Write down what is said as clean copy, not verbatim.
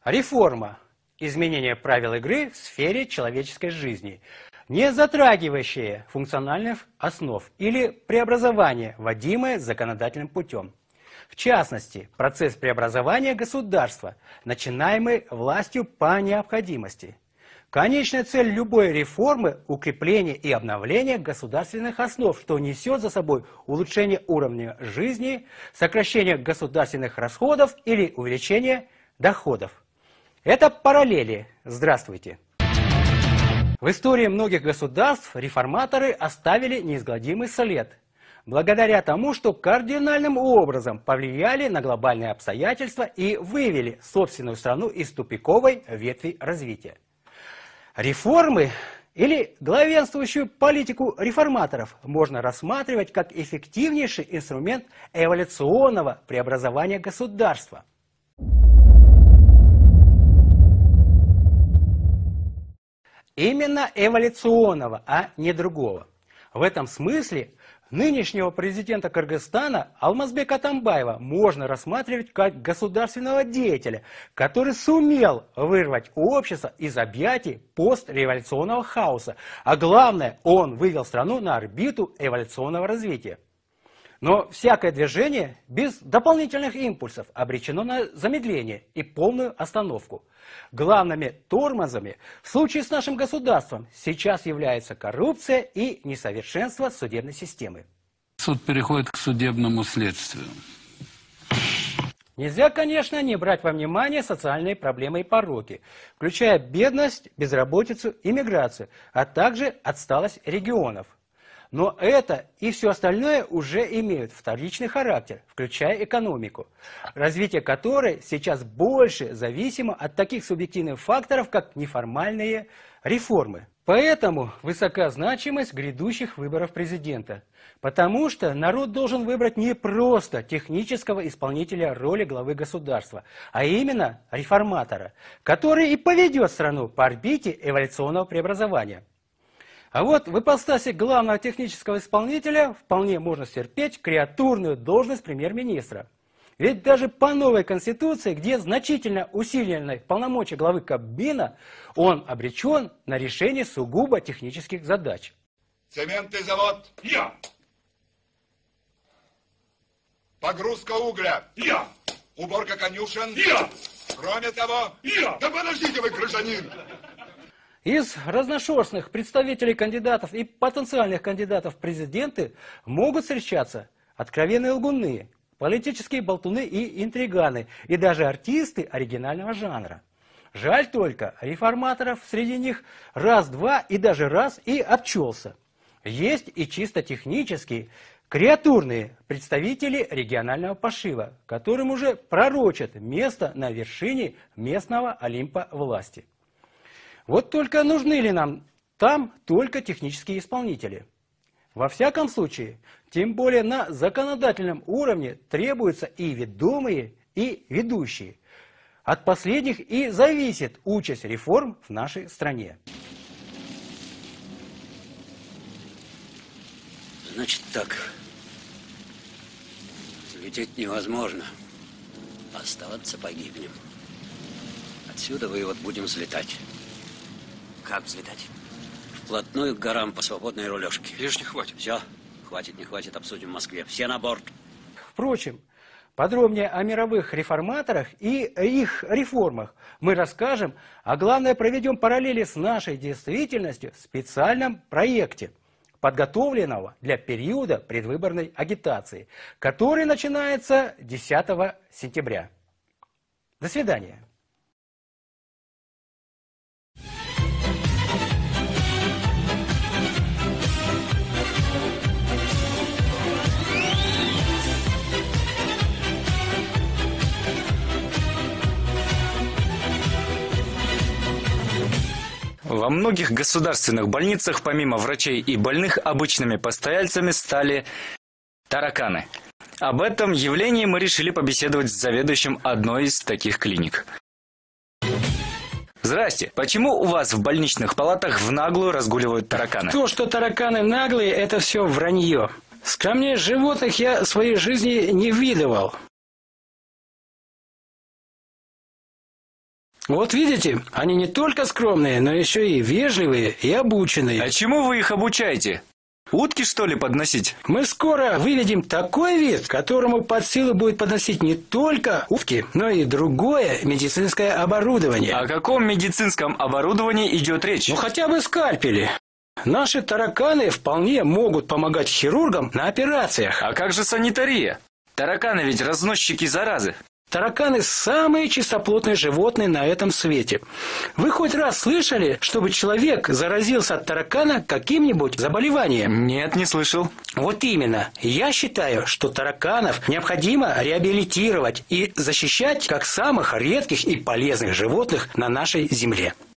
Реформа – изменение правил игры в сфере человеческой жизни, не затрагивающие функциональных основ или преобразование, вводимое законодательным путем. В частности, процесс преобразования государства, начинаемый властью по необходимости. Конечная цель любой реформы – укрепление и обновление государственных основ, что несет за собой улучшение уровня жизни, сокращение государственных расходов или увеличение доходов. Это параллели. Здравствуйте. В истории многих государств реформаторы оставили неизгладимый след, благодаря тому, что кардинальным образом повлияли на глобальные обстоятельства и вывели собственную страну из тупиковой ветви развития. Реформы или главенствующую политику реформаторов можно рассматривать как эффективнейший инструмент эволюционного преобразования государства. Именно эволюционного, а не другого. В этом смысле нынешнего президента Кыргызстана Алмазбека Атамбаева можно рассматривать как государственного деятеля, который сумел вырвать общество из объятий постреволюционного хаоса, а главное, он вывел страну на орбиту эволюционного развития. Но всякое движение без дополнительных импульсов обречено на замедление и полную остановку. Главными тормозами в случае с нашим государством сейчас являются коррупция и несовершенство судебной системы. Суд переходит к судебному следствию. Нельзя, конечно, не брать во внимание социальные проблемы и пороки, включая бедность, безработицу, иммиграцию, а также отсталость регионов. Но это и все остальное уже имеют вторичный характер, включая экономику, развитие которой сейчас больше зависимо от таких субъективных факторов, как неформальные реформы. Поэтому высока значимость грядущих выборов президента, потому что народ должен выбрать не просто технического исполнителя роли главы государства, а именно реформатора, который и поведет страну по орбите эволюционного преобразования. А вот в ипостаси главного технического исполнителя вполне можно стерпеть креатурную должность премьер-министра. Ведь даже по новой конституции, где значительно усилены полномочия главы Кабмина, он обречен на решение сугубо технических задач. Цементный завод. Я. Погрузка угля. Я. Уборка конюшен. Я. Кроме того. Я. Да подождите вы, гражданин. Из разношерстных представителей кандидатов и потенциальных кандидатов в президенты могут встречаться откровенные лгуны, политические болтуны и интриганы, и даже артисты оригинального жанра. Жаль только, реформаторов среди них раз-два и даже раз и обчелся. Есть и чисто технические, креатурные представители регионального пошива, которым уже пророчат место на вершине местного Олимпа власти. Вот только нужны ли нам там только технические исполнители? Во всяком случае, тем более на законодательном уровне требуются и ведомые, и ведущие. От последних и зависит участь реформ в нашей стране. Значит так, лететь невозможно, оставаться погибнем. Отсюда вывод, будем взлетать. Как взлетать? Вплотную к горам по свободной рулежке. Лишних хватит. Все, хватит, не хватит, обсудим в Москве. Все на борт. Впрочем, подробнее о мировых реформаторах и их реформах мы расскажем, а главное проведем параллели с нашей действительностью в специальном проекте, подготовленного для периода предвыборной агитации, который начинается 10 сентября. До свидания. Во многих государственных больницах помимо врачей и больных обычными постояльцами стали тараканы. Об этом явлении мы решили побеседовать с заведующим одной из таких клиник. Здрасте. Почему у вас в больничных палатах в наглую разгуливают тараканы? То, что тараканы наглые, это все вранье. Скромнее животных я в своей жизни не видывал. Вот видите, они не только скромные, но еще и вежливые и обученные. А чему вы их обучаете? Утки, что ли, подносить? Мы скоро выведем такой вид, которому под силу будет подносить не только утки, но и другое медицинское оборудование. О каком медицинском оборудовании идет речь? Ну хотя бы скальпели. Наши тараканы вполне могут помогать хирургам на операциях. А как же санитария? Тараканы ведь разносчики заразы. Тараканы – самые чистоплотные животные на этом свете. Вы хоть раз слышали, чтобы человек заразился от таракана каким-нибудь заболеванием? Нет, не слышал. Вот именно. Я считаю, что тараканов необходимо реабилитировать и защищать как самых редких и полезных животных на нашей земле.